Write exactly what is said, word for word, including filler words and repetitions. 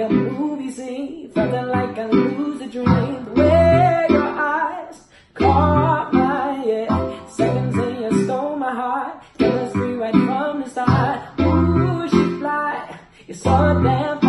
a movie scene, felt like I lose a dream. The way your eyes caught my head, seconds in you stole my heart, chemistry right from the start. Ooh, she fly, you're so damn